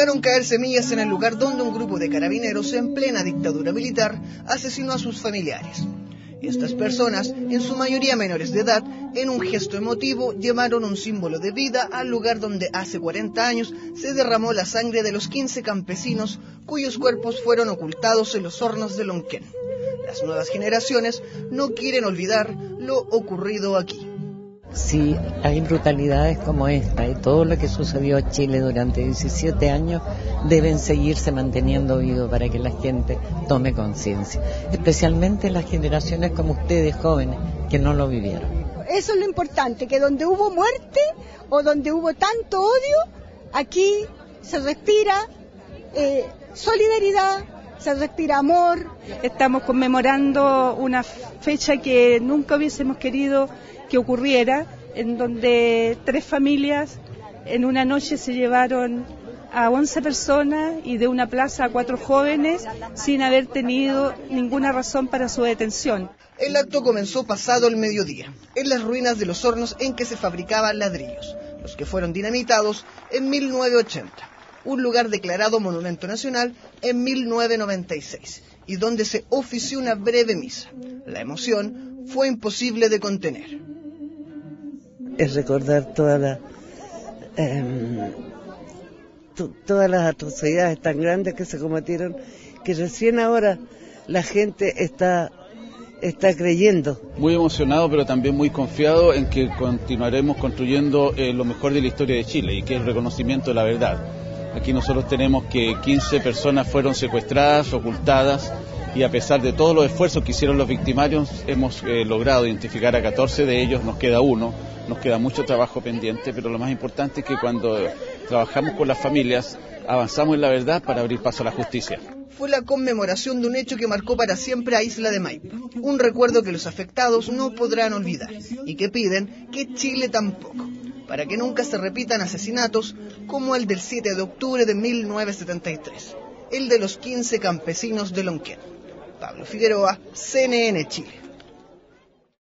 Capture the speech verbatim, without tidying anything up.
dejaron caer semillas en el lugar donde un grupo de carabineros en plena dictadura militar asesinó a sus familiares. Estas personas, en su mayoría menores de edad, en un gesto emotivo, llevaron un símbolo de vida al lugar donde hace cuarenta años se derramó la sangre de los quince campesinos cuyos cuerpos fueron ocultados en los hornos de Lonquén. Las nuevas generaciones no quieren olvidar lo ocurrido aquí. Si hay brutalidades como esta y todo lo que sucedió en Chile durante diecisiete años deben seguirse manteniendo vivo para que la gente tome conciencia, especialmente las generaciones como ustedes jóvenes que no lo vivieron. Eso es lo importante, que donde hubo muerte o donde hubo tanto odio, aquí se respira eh, solidaridad, se respira amor. Estamos conmemorando una fecha que nunca hubiésemos querido que ocurriera, en donde tres familias en una noche se llevaron a once personas y de una plaza a cuatro jóvenes sin haber tenido ninguna razón para su detención. El acto comenzó pasado el mediodía, en las ruinas de los hornos en que se fabricaban ladrillos, los que fueron dinamitados en mil novecientos ochenta, un lugar declarado Monumento Nacional en mil novecientos noventa y seis, y donde se ofició una breve misa. La emoción fue imposible de contener. Es recordar toda la, eh, to, todas las atrocidades tan grandes que se cometieron, que recién ahora la gente está, está creyendo. Muy emocionado, pero también muy confiado en que continuaremos construyendo eh, lo mejor de la historia de Chile, y que es el reconocimiento de la verdad. Aquí nosotros tenemos que quince personas fueron secuestradas, ocultadas, y a pesar de todos los esfuerzos que hicieron los victimarios, hemos eh, logrado identificar a catorce de ellos, nos queda uno, nos queda mucho trabajo pendiente, pero lo más importante es que cuando trabajamos con las familias, avanzamos en la verdad para abrir paso a la justicia. Fue la conmemoración de un hecho que marcó para siempre a Isla de Maipo, un recuerdo que los afectados no podrán olvidar, y que piden que Chile tampoco, para que nunca se repitan asesinatos como el del siete de octubre de mil novecientos setenta y tres, el de los quince campesinos de Lonquén. Pablo Figueroa, C N N Chile.